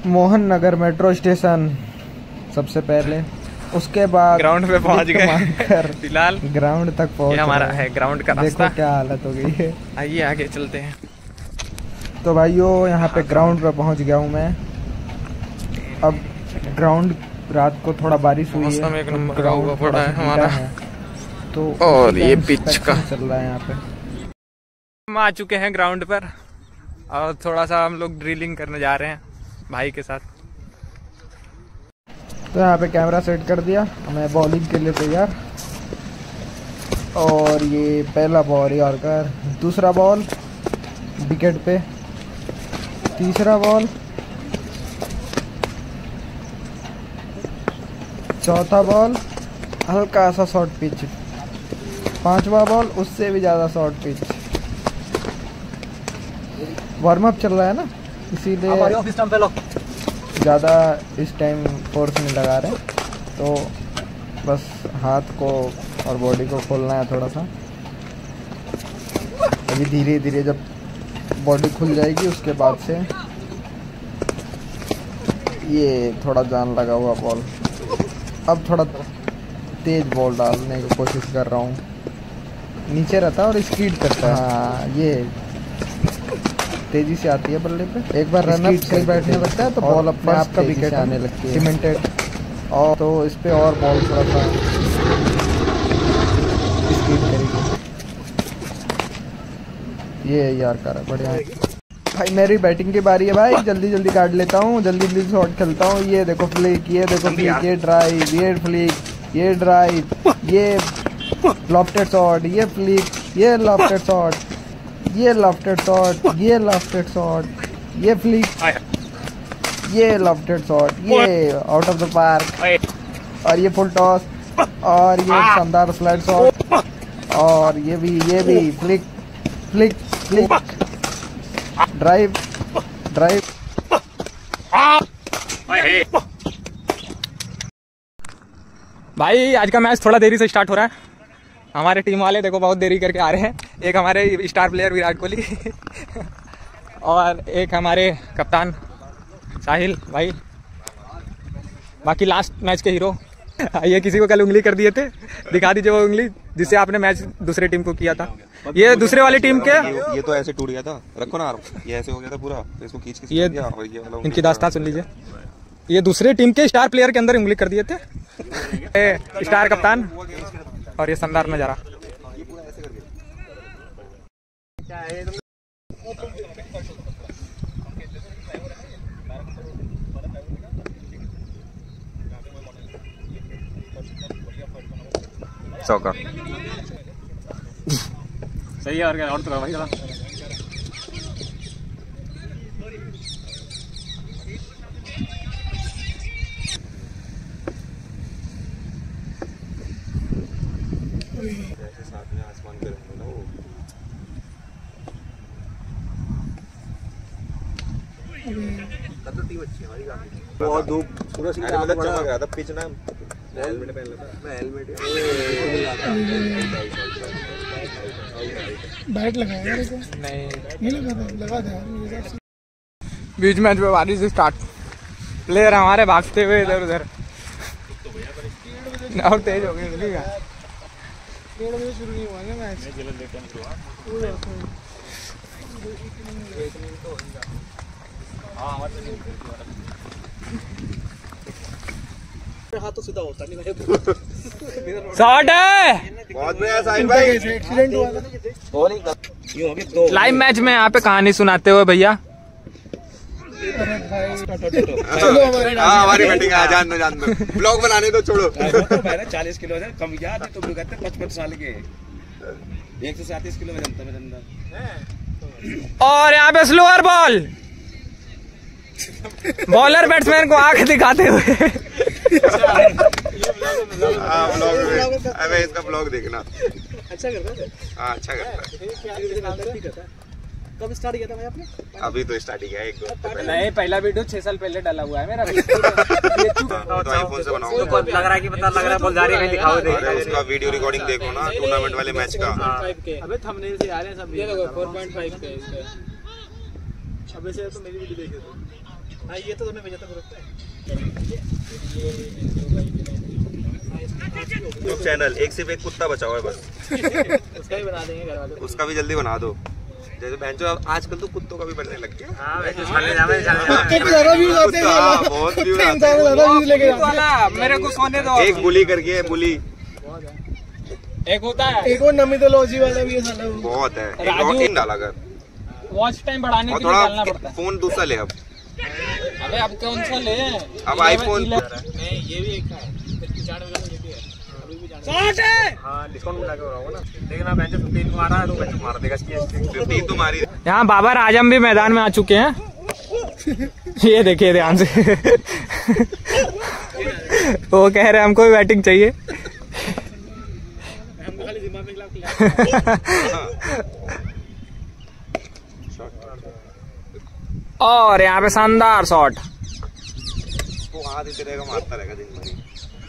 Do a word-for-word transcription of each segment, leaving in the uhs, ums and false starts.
Mohan Nagar metro station सबसे पहले, उसके बाद ग्राउंड पे पहुंच गए। फिलहाल ग्राउंड तक पहुंच हमारा है ग्राउंड का रास्ता। देखो क्या हालत हो गई है। आइए आगे चलते हैं। तो भाइयों यहाँ पे ग्राउंड पे पहुंच गया हूँ मैं। अब ग्राउंड रात को थोड़ा बारिश हुई है, एक नंबर का हुआ पड़ा है हमारा है, तो और ये पिच का चल रहा है यहाँ पे। हम आ चुके हैं ग्राउंड पर और थोड़ा सा हम लोग ड्रिलिंग करने जा रहे हैं भाई के साथ। तो यहाँ पे कैमरा सेट कर दिया, मैं बॉलिंग के लिए तैयार। और ये पहला बॉल यॉर्कर, दूसरा बॉल विकेट पे, तीसरा बॉल, चौथा बॉल हल्का सा शॉर्ट पिच, पांचवा बॉल उससे भी ज़्यादा शॉर्ट पिच। वार्म अप चल रहा है ना, इसीलिए ज़्यादा इस टाइम फोर्स नहीं लगा रहे, तो बस हाथ को और बॉडी को खोलना है थोड़ा सा। अभी धीरे धीरे जब बॉडी खुल जाएगी उसके बाद से ये थोड़ा जान लगा हुआ बॉल। अब थोड़ा तेज बॉल डालने की कोशिश कर रहा हूँ, नीचे रहता है और स्पीड करता है। हाँ, ये तेजी से आती है बल्ले पे। एक बार रनअप से बैठने लगता है तो बॉल अपने आप का विकेट आने लगती है, सीमेंटेड। और तो इस पे और बॉल थोड़ा सा स्पीड करेगी। ये यार कर बढ़िया है भाई। मेरी बैटिंग की बारी है भाई, जल्दी जल्दी काट लेता हूँ, जल्दी जल्दी शॉट खेलता हूँ। ये देखो फ्लिक, ये देखो फ्लिक, ये ड्राइव, ये फ्लिक, ये ड्राइव, ये लॉफ्टेड शॉट, ये फ्लिक, ये लॉफ्टेड शॉट, ये लॉफ्टेड शॉट, ये लॉफ्टेड शॉट, ये फ्लिक, ये लॉफ्टेड शॉट, ये आउट ऑफ द पार्क, और ये फुल टॉस, और ये शानदार स्लाइड शॉट, और ये भी ये भी flick flick flick, drive drive. भाई आज का मैच थोड़ा देरी से स्टार्ट हो रहा है। हमारे टीम वाले देखो बहुत देरी करके आ रहे हैं। एक हमारे स्टार प्लेयर विराट कोहली और एक हमारे कप्तान साहिल भाई, बाकी लास्ट मैच के हीरो। ये किसी को कल उंगली कर दिए थे, दिखा दीजिए वो उंगली जिससे आपने मैच दूसरे टीम को किया था। ये दूसरे वाली टीम के, ये तो ऐसे टूट गया था, रखो ना, ये ऐसे हो गया था पूरा, तो इसको खींच के ये, ये इनकी दास्तान सुन लीजिए। ये दूसरे टीम के स्टार प्लेयर के अंदर उंगली कर दिए थे। स्टार कप्तान और ये शानदार नजारा। चौका सही है। और क्या, और तो भाई जरा साथ में आसमान पे रहेंगे ना वो। टीम अच्छी है हमारी काफी। और धूप पूरा सीन मतलब चमक रहा था, पिच ना हेलमेट पहन लेता, मैं हेलमेट बैट लगाया नहीं नहीं लगा लगा था। बीच मैच में बारिश स्टार्ट, प्लेयर हमारे भागते हुए इधर उधर और तेज हो गई। डेढ़ बजे शुरू नहीं हुआ ना मैच। हाथ तो सीधा होता नहीं। शॉट है, बहुत बढ़िया साहिल भाई। एक्सीडेंट हुआ था लाइव मैच में यहाँ पे कहानी सुनाते हुए भैया। हाँ हमारी बैटिंग है, जान दो जान दो, ब्लॉग बनाने दो, छोड़ो। चालीस किलो है कम यार, तुम लोग कहते हैं पचपन साल के, एक सौ सैंतीस किलो में जमता मेरे अंदर। और यहाँ पे स्लोअर बॉल, बॉलर बैट्समैन को आंख दिखाते हुए। हाँ ब्लॉग, अबे इसका ब्लॉग देखना, अच्छा करता है। हाँ अच्छा करता है। कब स्टार्ट किया था भाई आपने? अभी तो स्टार्ट ही किया है, एक दो हफ्ते पहले। नहीं, पहला वीडियो छह साल पहले डाला हुआ है मेरा। तो आईफोन से बनाऊंगा। लग रहा है कि पता लग रहा है बॉल जा रही है, दिखाओ दे। अरे उसका वीडियो रिकॉर्डिंग देखो ना, टूर्नामेंट वाले मैच का। अबे थंबनेल से आ रहे हैं सब। ये देखो चार पॉइंट पाँच का है इसका। अबे से तो मेरी वीडियो देखे थे। हाँ ये तो तूने भेजा था ग्रुप पे। यूट्यूब चैनल एक सिर्फ एक कुत्ता बचा हुआ है बस। उसका भी बना देंगे घर वाले। उसका भी जल्दी बना दो। जैसे बहन जो आजकल तो कुत्तों का भी बनने लग गया। हाँ वैसे छाले जावे छाले जावे। बहुत व्यूज आते हैं। मेरे को सोने दो। एक बुली करके है बुली। एक होता है। एक और नमितोलॉजी वाला भी है साला। बहुत है। राजू एक डाला कर। वॉच टाइम बढ़ाने के लिए डालना पड़ता है। फोन दूसरा ले अब। अबे अब कौन सा ले? अब आईफोन। नहीं ये भी एक है। हाँ डिस्काउंट मिला के हो रहा होगा ना। देखना बेंच फिफ्टीन को आ रहा है तो बेंच मार देगा इसकी फिफ्टीन तो मारी। यहाँ बाबर आजम भी मैदान में आ चुके हैं। ये देखिए ध्यान से। वो कह रहे हैं हमको भी बैटिंग चाहिए। और यहाँ पे शानदार शॉट। वो हाथ इधर रहेगा मारता रहेगा दिन भर।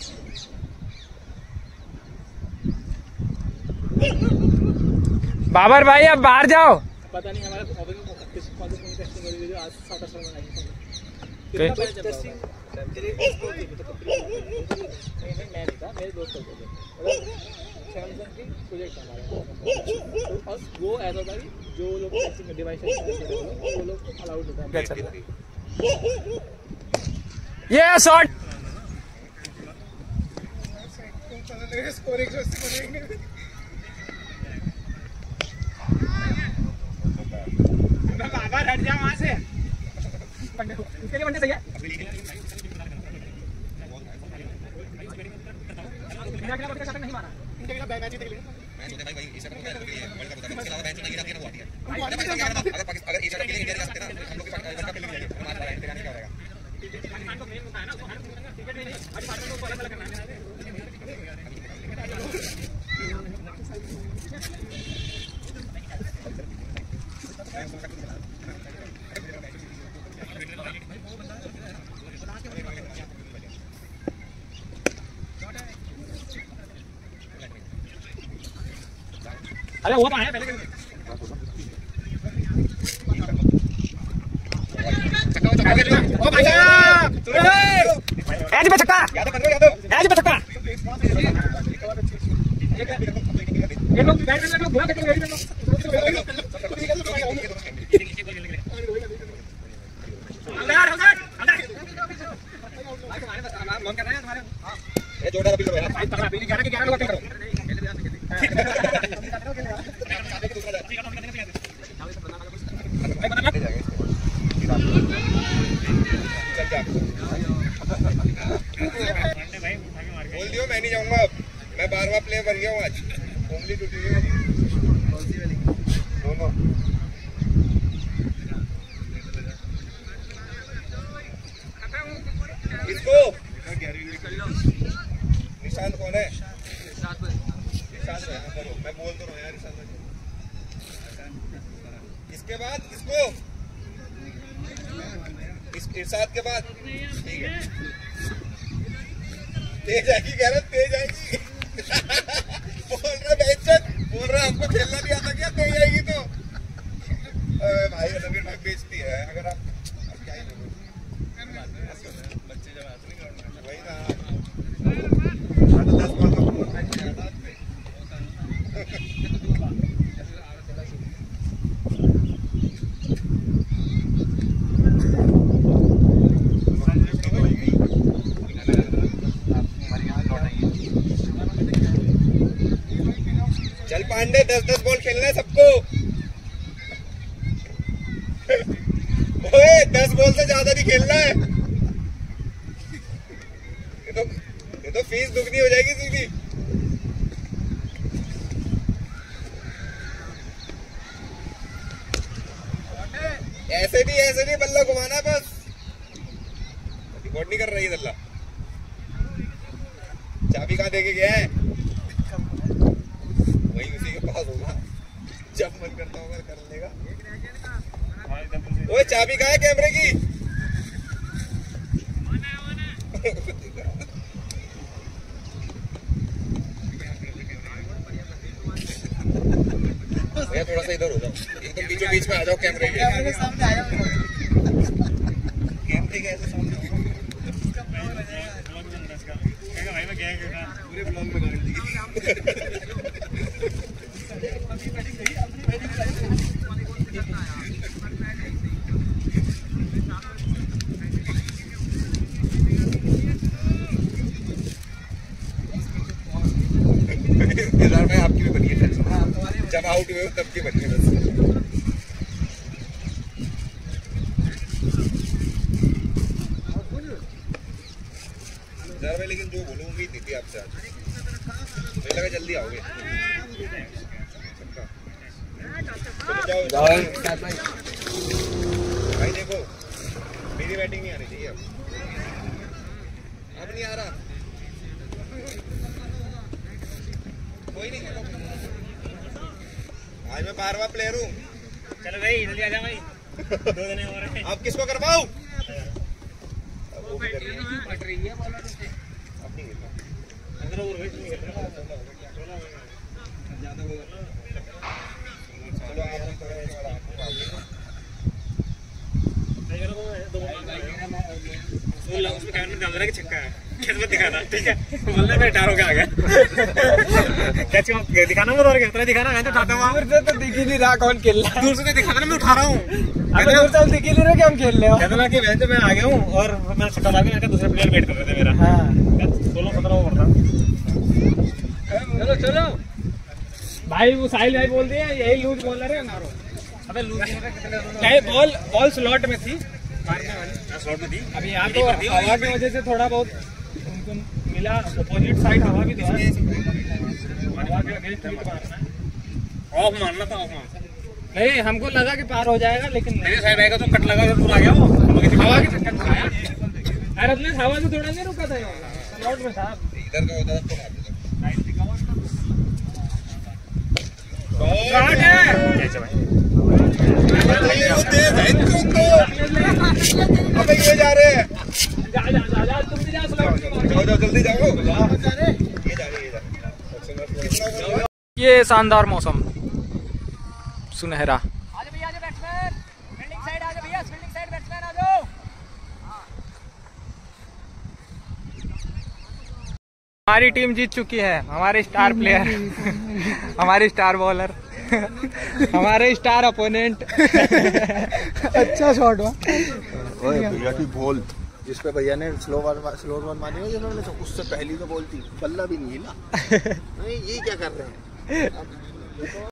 बाबर भाई अब बाहर जाओ। पता नहीं हमारे ऑफिस में किस कौन से टेस्टिंग करी थी जो आज सात आठ साल में आई थी। टेस्टिंग तेरे दोस्त को नहीं नहीं मैं नहीं था मेरे दोस्त को थे। सैमसंग की प्रोजेक्ट हमारा और वो ऐसा था कि जो लोग टेस्टिंग डिवाइस वो लोग अलाउड होता है। ये शॉट स्कोर एक सौ अस्सी बनेंगे। बाबर हट जा वहां से। उसके लिए बंदे सही है। नहीं मारा। अरे वो तो आया पहले। एज पे छक्का। एज पे छक्का। ये लोग बैट में लोग बुरा करते हैं। अंदर अंदर अंदर। मन कर रहे हैं तुम्हारे। ये जोड़ा अभी करो यार। भाई तगड़ा अभी ग्यारह के ग्यारह लोग करो। बोल दियो मैं नहीं जाऊंगा अब। मैं बारहवां प्लेयर बन गया हूँ आज। उंगली टूटी हुई है। दोनों। किसको? निशांत कौन है? निशांत है। मैं बोल तो रहा हूँ यार निशांत। इसके बाद किसको? इस इरशाद के बाद ठीक है। तेज आएगी कह रहा तेज आएगी। बोल रहा बेइज्जत बोल रहा हमको खेलना नहीं आता क्या तेज आएगी तो। भाई नवीन भाई बेइज्जती है अगर आप क्या ही बच्चे जब आते नहीं वही ना दस बॉल चल पांडे दस दस बॉल खेलना है सबको। ओए दस बॉल से ज्यादा नहीं खेलना है। ये तो ये तो फीस दुगनी हो जाएगी सीधी। ऐसे नहीं ऐसे नहीं बल्ला घुमाना बस। रिकॉर्ड नहीं कर रही है दल्ला। चाबी कहाँ देके गया है? वही उसी के पास होगा। जब मन करता होगा कर लेगा। ओए चाबी कहाँ है कैमरे की? भैया थोड़ा सा इधर हो जाओ। एकदम बीचों बीच में आ जाओ कैमरे के। लेके ऐसे सामने भाई मैं क्या क्या पूरे ब्लॉग में गाड़ी दी इधर में आपकी भी बनी है जब आउट हुए तब की बनी है बस में। लेकिन जो बोलूँ उम्मीद नहीं थी आपसे आज, मुझे लगा जल्दी आओगे। जाओ भाई, देखो मेरी बैटिंग नहीं आनी चाहिए अब अब नहीं आ रहा, कोई नहीं। आज मैं बारहवां प्लेयर हूँ। चलो भाई जल्दी आ जा भाई, दो दिन हो रहे हैं। अब किसको करवाऊं? छक्का है, किस्मत दिखाना, ठीक है? बोलने में टारो के आ गया। कैच दिखाना मत, और कितना दिखाना है तो उठाता हूँ। दूर से तो दिख ही नहीं रहा कौन खेल रहा है। दूर से तो दिखाना, मैं उठा रहा हूँ। अबे दूर से दिख ही नहीं रहा कि हम खेल रहे हो। कहता ना कि वैसे मैं आ गया हूँ और मैं छक्का मार के दूसरे प्लेयर वेट कर रहे थे मेरा। हाँ सोलह सत्रह ओवर था। चलो चलो भाई, वो साहिल भाई बोल दिए यही लूज बॉलर है मारो। अबे लूज नहीं, बॉल बॉल स्लॉट में थी, मारने वाली स्लॉट में थी। अभी यहाँ तो हवा की वजह से थोड़ा बहुत उनको मिला, अपोजिट साइड हवा भी था, हवा के अगेंस्ट भी मारना है। ऑफ मारना था, ऑफ मारना नहीं, हमको लगा कि पार हो जाएगा, लेकिन मेरे साइड आएगा तो कट लगा तो पूरा गया वो हवा के चक्कर में आया। अरे अपने हवा से थोड़ा नहीं रुका था, स्लॉट में था। इधर का होता तो मार देता। अबे ये जा रहे हैं, जा जा जा जा तुम भी जा, जाओ जाओ जल्दी जाओ। ये जा रहे ये जा रहे। ये शानदार मौसम सुनहरा। हमारी टीम जीत चुकी है, हमारे स्टार प्लेयर हमारे स्टार बॉलर हमारे स्टार अपोनेंट। अच्छा शॉट हुआ भैया की बॉल जिस पे भैया ने स्लो बॉल स्लो बॉल मारी है जिन्होंने, तो उससे पहली तो बॉल थी, बल्ला भी नहीं हिला। नहीं ये क्या कर रहे हैं।